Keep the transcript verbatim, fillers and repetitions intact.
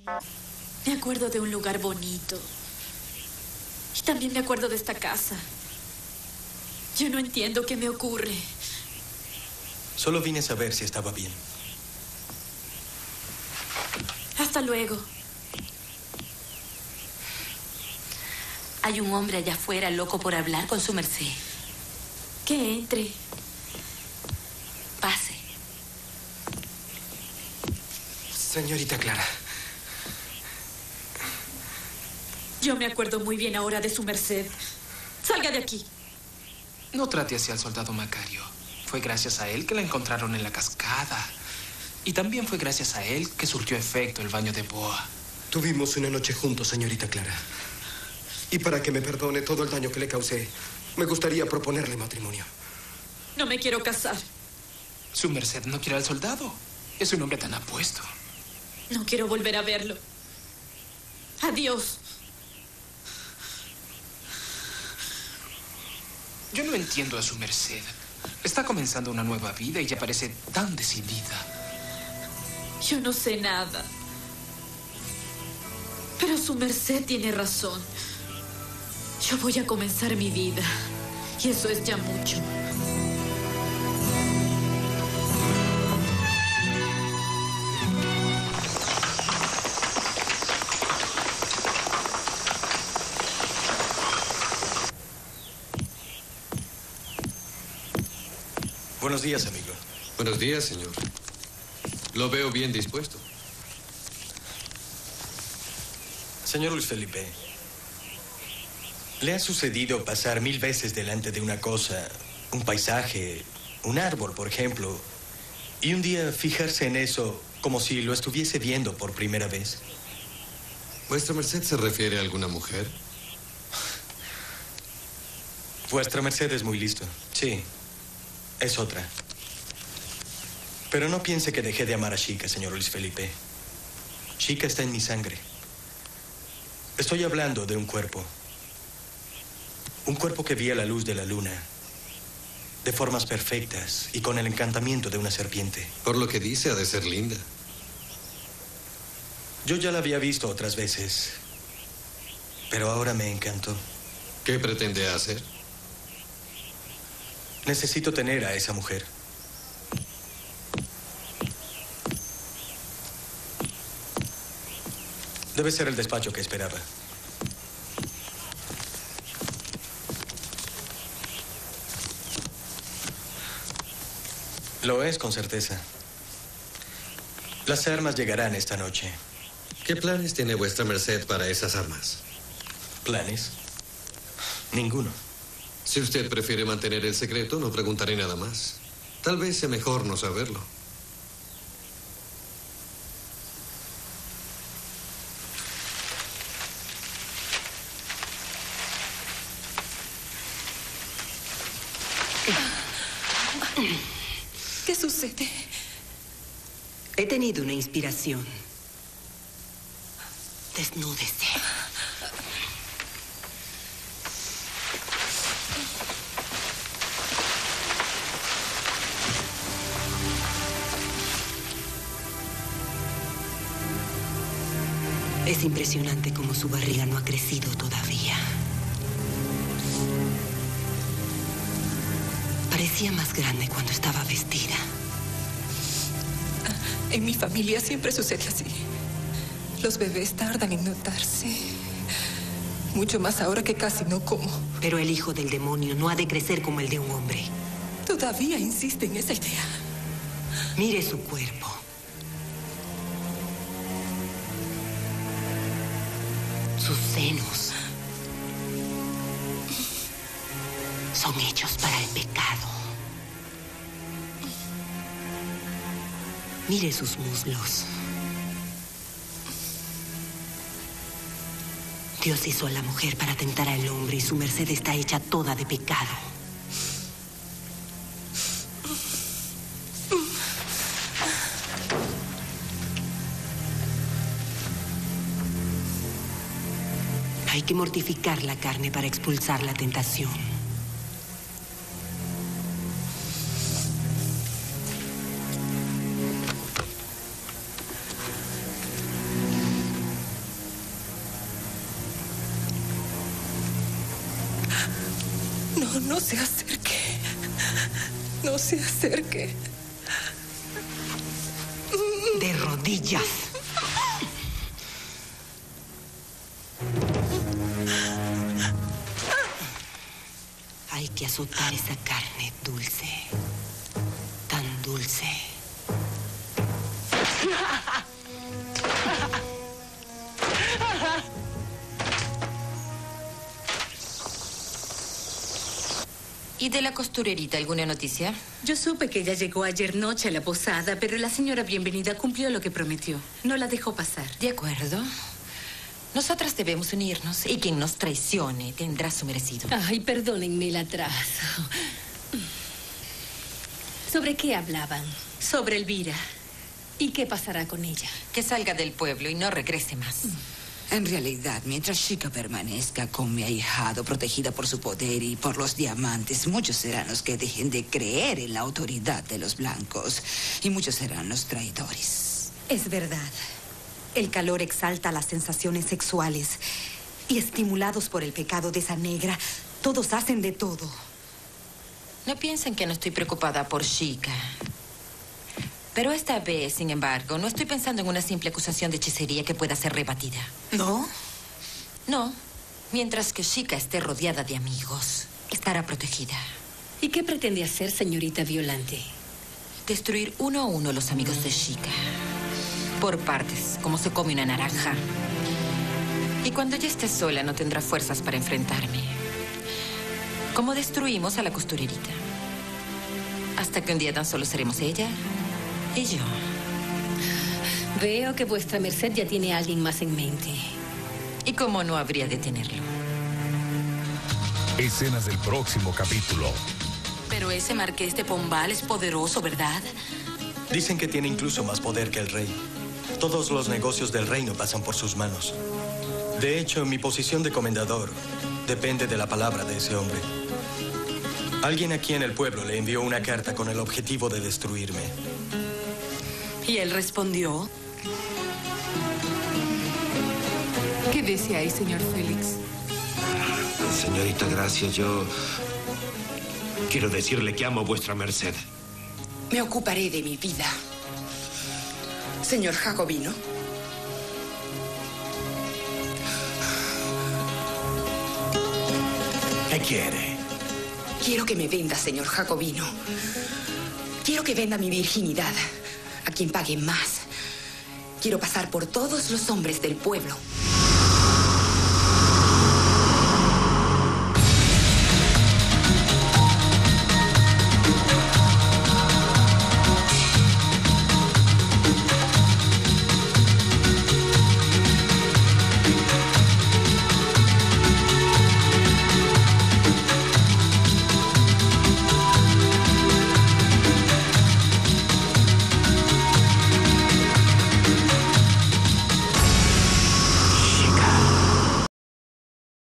Me acuerdo de un lugar bonito. Y también me acuerdo de esta casa. Yo no entiendo qué me ocurre. Solo vine a saber si estaba bien. Hasta luego. Hay un hombre allá afuera loco por hablar con su merced. Que entre. Pase. Señorita Clara. Yo me acuerdo muy bien ahora de su merced. Salga de aquí. No trate así al soldado Macario. Fue gracias a él que la encontraron en la cascada. Y también fue gracias a él que surtió efecto el baño de boa. Tuvimos una noche juntos, señorita Clara. Y para que me perdone todo el daño que le causé, me gustaría proponerle matrimonio. No me quiero casar. Su merced no quiere al soldado. Es un hombre tan apuesto. No quiero volver a verlo. Adiós. Yo no entiendo a su merced. Está comenzando una nueva vida y ya parece tan decidida. Yo no sé nada. Pero su merced tiene razón. Yo voy a comenzar mi vida. Y eso es ya mucho. Buenos días, amigo. Buenos días, señor. Lo veo bien dispuesto. Señor Luis Felipe, ¿le ha sucedido pasar mil veces delante de una cosa, un paisaje, un árbol, por ejemplo, y un día fijarse en eso como si lo estuviese viendo por primera vez? ¿Vuestra merced se refiere a alguna mujer? Vuestra merced es muy listo. Sí, es otra. Pero no piense que dejé de amar a Chica, señor Luis Felipe. Chica está en mi sangre. Estoy hablando de un cuerpo. Un cuerpo que vi a la luz de la luna. De formas perfectas y con el encantamiento de una serpiente. Por lo que dice, ha de ser linda. Yo ya la había visto otras veces. Pero ahora me encantó. ¿Qué pretende hacer? Necesito tener a esa mujer. Debe ser el despacho que esperaba. Lo es, con certeza. Las armas llegarán esta noche. ¿Qué planes tiene vuestra merced para esas armas? ¿Planes? Ninguno. Si usted prefiere mantener el secreto, no preguntaré nada más. Tal vez sea mejor no saberlo. ¿Qué sucede? He tenido una inspiración. Desnúdese. Es impresionante cómo su barriga no ha crecido todavía. Parecía más grande cuando estaba vestida. En mi familia siempre sucede así. Los bebés tardan en notarse. Mucho más ahora que casi no como. Pero el hijo del demonio no ha de crecer como el de un hombre. Todavía insiste en esa idea. Mire su cuerpo. Sus senos son hechos para el pecado. Mire sus muslos. Dios hizo a la mujer para tentar al hombre y su merced está hecha toda de pecado. Hay que mortificar la carne para expulsar la tentación. No, no se acerque. No se acerque. De rodillas. Hay que azotar esa carne dulce. Tan dulce. ¿Y de la costurerita alguna noticia? Yo supe que ella llegó ayer noche a la posada, pero la señora Bienvenida cumplió lo que prometió. No la dejó pasar. De acuerdo. Nosotras debemos unirnos y quien nos traicione tendrá su merecido. Ay, perdónenme el atraso. ¿Sobre qué hablaban? Sobre Elvira. ¿Y qué pasará con ella? Que salga del pueblo y no regrese más. En realidad, mientras Chica permanezca con mi ahijado, protegida por su poder y por los diamantes, muchos serán los que dejen de creer en la autoridad de los blancos. Y muchos serán los traidores. Es verdad. El calor exalta las sensaciones sexuales. Y estimulados por el pecado de esa negra, todos hacen de todo. No piensen que no estoy preocupada por Chica. Pero esta vez, sin embargo, no estoy pensando en una simple acusación de hechicería que pueda ser rebatida. ¿No? No. Mientras que Chica esté rodeada de amigos, estará protegida. ¿Y qué pretende hacer, señorita Violante? Destruir uno a uno los amigos de Chica. Por partes, como se come una naranja. Y cuando ya esté sola, no tendrá fuerzas para enfrentarme. Como destruimos a la costurerita. Hasta que un día tan solo seremos ella y yo. Veo que vuestra merced ya tiene a alguien más en mente. ¿Y cómo no habría de tenerlo? Escenas del próximo capítulo. Pero ese marqués de Pombal es poderoso, ¿verdad? Dicen que tiene incluso más poder que el rey. Todos los negocios del reino pasan por sus manos. De hecho, mi posición de comendador depende de la palabra de ese hombre. Alguien aquí en el pueblo le envió una carta con el objetivo de destruirme. ¿Y él respondió? ¿Qué deseáis, señor Félix? Señorita Gracia, yo quiero decirle que amo a vuestra merced. Me ocuparé de mi vida. Señor Jacobino. ¿Qué quiere? Quiero que me venda, señor Jacobino. Quiero que venda mi virginidad a quien pague más. Quiero pasar por todos los hombres del pueblo.